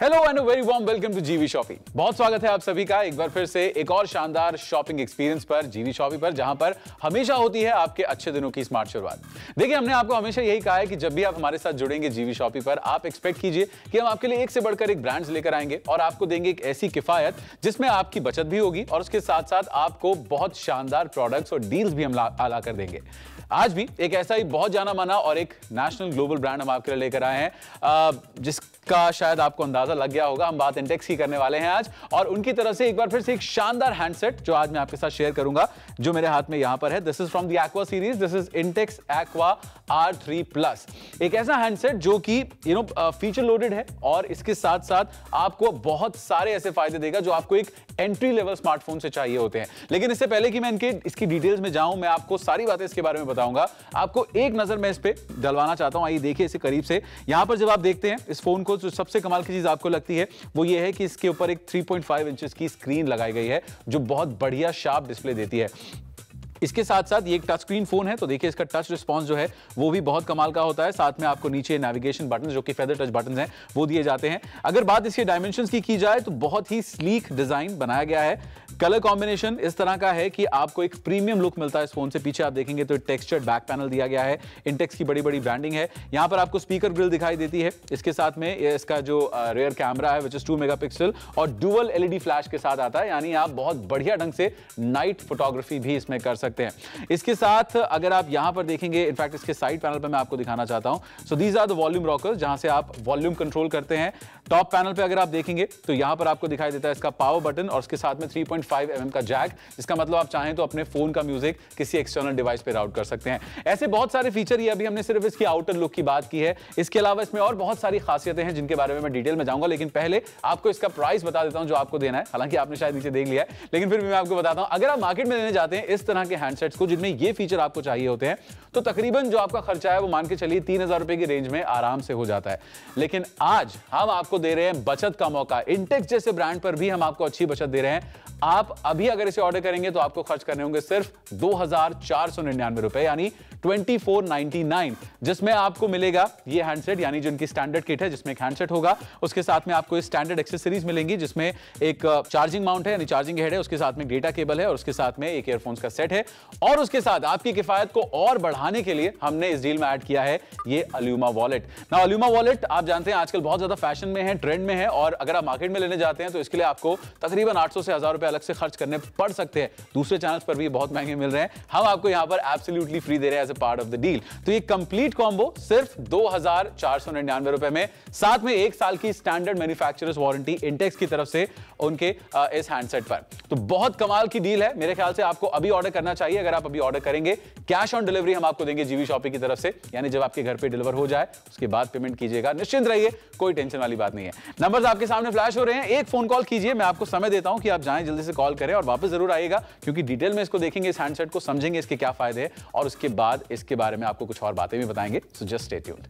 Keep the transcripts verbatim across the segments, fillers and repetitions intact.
Hello and very warm welcome to G V shoppy. बहुत स्वागत है आप सभी का एक बार फिर से एक और शानदार शॉपिंग एक्सपीरियंस पर जीवी शॉपी पर, जहां पर हमेशा होती है आपके अच्छे दिनों की स्मार्ट शुरुआत। देखिए, हमने आपको हमेशा यही कहा है कि जब भी आप हमारे साथ जुड़ेंगे जीवी शॉपी पर, आप एक्सपेक्ट कीजिए कि हम आपके लिए एक से बढ़कर एक ब्रांड्स लेकर आएंगे और आपको देंगे एक ऐसी किफायत जिसमें आपकी बचत भी होगी और उसके साथ साथ आपको बहुत शानदार प्रोडक्ट्स और डील्स भी हम ला कर देंगे। आज भी एक ऐसा ही बहुत जाना माना और एक नेशनल ग्लोबल ब्रांड हम आपके लिए लेकर आए हैं, जिसका शायद आपको अंदाजा लग गया होगा। हम बात इंटेक्स की करने वाले हैं आज, और उनकी तरफ से एक बार फिर से एक शानदार हैंडसेट जो आज मैं आपके साथ शेयर करूंगा, जो मेरे हाथ में यहां पर है। This is from the Aqua series, this is Intex Aqua R three plus. एक ऐसा हैंडसेट जो कि यू नो फीचर लोडेड है और इसके साथ साथ आपको बहुत सारे ऐसे फायदे देगा जो आपको एक एंट्री लेवल स्मार्टफोन से चाहिए होते हैं। लेकिन इससे पहले कि मैं इनके इसकी डिटेल्स में जाऊं, मैं आपको सारी बातें इसके बारे में बताऊंगा। आपको एक नजर मैं इस पे डलवाना चाहता हूं। आइए देखिए इसे करीब से। यहां पर जब आप देखते हैं इस फोन को, जो सबसे कमाल की चीज आपको लगती है वो ये है कि इसके ऊपर एक थ्री पॉइंट फाइव इंचेस की स्क्रीन लगाई गई है जो बहुत बढ़िया शार्प डिस्प्ले देती है। इसके साथ साथ ये एक टच स्क्रीन फोन है, तो देखिए इसका टच रिस्पांस जो है वो भी बहुत कमाल का होता है। साथ में आपको नीचे नेविगेशन बटन जो कि फेदर टच बटन हैं वो दिए जाते हैं। अगर बात इसके डायमेंशंस की की जाए तो बहुत ही स्लीक डिजाइन बनाया गया है। कलर कॉम्बिनेशन इस तरह का है कि आपको एक प्रीमियम लुक मिलता है इस फोन से। पीछे आप देखेंगे तो टेक्सचर्ड बैक पैनल दिया गया है, इंटेक्स की बड़ी बड़ी ब्रांडिंग है। यहां पर आपको स्पीकर ग्रिल दिखाई देती है। इसके साथ में इसका जो रेयर कैमरा है विच इज टू मेगापिक्सल और डुअल एलईडी फ्लैश के साथ आता है, यानी आप बहुत बढ़िया ढंग से नाइट फोटोग्राफी भी इसमें कर सकते हैं। इसके साथ अगर आप यहां पर देखेंगे, इनफैक्ट इसके साइड पैनल पर मैं आपको दिखाना चाहता हूं। So these are the volume rockers, जहां से आप वॉल्यूम कंट्रोल करते हैं। टॉप पैनल पे अगर आप देखेंगे तो यहां पर आपको दिखाई देता है इसका पावर बटन और उसके साथ में three point five M M का जैक, जिसका मतलब आप चाहें तो अपने फोन का म्यूजिक किसी एक्सटर्नल डिवाइस पे राउट कर सकते हैं। ऐसे बहुत सारे फीचर, ये अभी हमने सिर्फ इसकी आउटर लुक की बात की है। इसके अलावा इसमें और बहुत सारी खासियतें हैं जिनके बारे में मैं डिटेल में जाऊंगा, लेकिन पहले आपको इसका प्राइस बता देता हूं जो आपको देना है। हालांकि आपने शायद नीचे देख लिया है, लेकिन फिर भी मैं आपको बताता हूं। अगर आप मार्केट में लेने जाते हैं इस तरह के हैंडसेट्स को जिनमें ये फीचर आपको चाहिए होते हैं, तो तकरीबन जो आपका खर्चा है वो मान के चलिए तीन हजार रुपए की रेंज में आराम से हो जाता है। लेकिन आज हम आपको दे रहे हैं बचत का मौका। इंटेक्स जैसे ब्रांड पर भी हम आपको अच्छी बचत दे रहे हैं। आप अभी अगर इसे ऑर्डर करेंगे तो आपको खर्च करने होंगे सिर्फ दो हजार चार सौ निन्यानवे रुपए, यानी ट्वेंटी फोर नाइनटी नाइन, जिसमें आपको मिलेगा ये हैंडसेट, यानी जो इनकी स्टैंडर्ड किट है जिसमें एक हैंडसेट होगा। उसके साथ में आपको स्टैंडर्ड एक्सेसरीज मिलेंगी जिसमें एक चार्जिंग माउंट है, यानी चार्जिंग हेड है, उसके साथ में डेटा केबल है और उसके साथ में एक ईयरफोन्स का सेट है। और उसके साथ आपकी किफायत को और बढ़ाने के लिए हमने इस डील में ऐड किया है ये अल्यूमा वॉलेट। ना अल्यूमा वॉलेट आप जानते हैं आजकल बहुत ज्यादा फैशन में है, ट्रेंड में है, और अगर आप मार्केट में लेने जाते हैं तो इसके लिए आपको तकरीबन आठ सौ से हजार रुपए अलग से खर्च करने पड़ सकते हैं। दूसरे चैनल्स पर भी बहुत महंगे मिल रहे हैं, हम आपको यहां पर एब्सोल्युटली फ्री दे रहे हैं as a part of the deal. तो ये कंप्लीट कॉम्बो सिर्फ दो हजार चार सौ निन्यानवे रुपए में, साथ में एक साल की स्टैंडर्ड मैन्युफैक्चरर्स वारंटी इंटेक्स की तरफ से उनके इस हैंडसेट पर। तो बहुत कमाल की डील है। मेरे ख्याल से आपको अभी ऑर्डर करना चाहिए। अगर आप अभी ऑर्डर करेंगे, कैश ऑन डिलीवरी हम आपको देंगे जीवी शॉपी की तरफ से, यानी जब आपके घर पे डिलीवर हो जाए उसके बाद पेमेंट कीजिएगा। निश्चिंत रहिए, कोई टेंशन वाली बात नहीं है। नंबर्स आपके सामने फ्लैश हो रहे हैं, एक फोन कॉल कीजिए। मैं आपको समय देता हूं कि आप जाएं, जल्दी से कॉल करें और वापस जरूर आइएगा, क्योंकि डिटेल में इसको देखेंगे, इस हैंडसेट को समझेंगे, इसके क्या फायदे हैं और उसके बाद इसके बारे में आपको कुछ और बातें भी बताएंगे। So just stay tuned.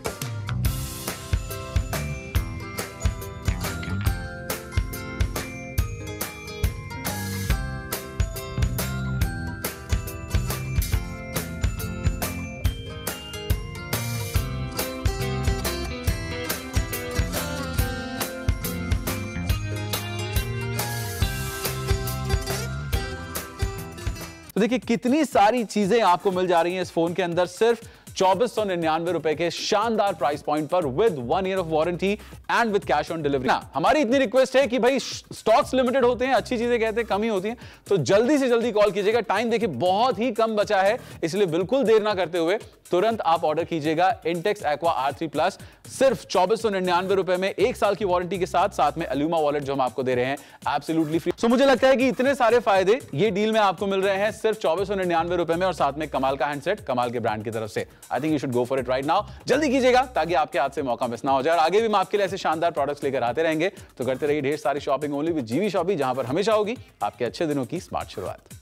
तो देखिए कितनी सारी चीजें आपको मिल जा रही हैं इस फोन के अंदर सिर्फ चौबीस सौ निन्यानवे रुपए के शानदार प्राइस पॉइंट पर, with one year of warranty and with cash on delivery. ना हमारी इतनी रिक्वेस्ट है कि भाई स्टॉक्स लिमिटेड होते हैं, अच्छी चीजें कहते हैं कम ही होती हैं, तो जल्दी से जल्दी कॉल कीजिएगा। टाइम देखिए बहुत ही कम बचा है, इसलिए बिल्कुल देर ना करते हुए तुरंत आप ऑर्डर कीजिएगा Intex Aqua R three plus सिर्फ चौबीस सौ निन्यानवे रुपए में, एक साल की वारंटी के साथ, साथ में अल्यूमा वॉलेट जो हम आपको दे रहे हैं एब्सोल्युटली फ्री। सो मुझे लगता है कि इतने सारे फायदे ये डील में आपको मिल रहे हैं सिर्फ चौबीस सौ निन्यानवे रुपए में, और साथ में कमाल का हैंडसेट कमाल के ब्रांड की तरफ से। I think you should go for it right now. जल्दी कीजिएगा ताकि आपके हाथ से मौका मिस ना हो जाए। और आगे भी मैं आपके लिए ऐसे शानदार प्रोडक्ट्स लेकर आते रहेंगे, तो करते रहिए ढेर सारी shopping only with GV shoppy, जहां पर हमेशा होगी आपके अच्छे दिनों की स्मार्ट शुरुआत।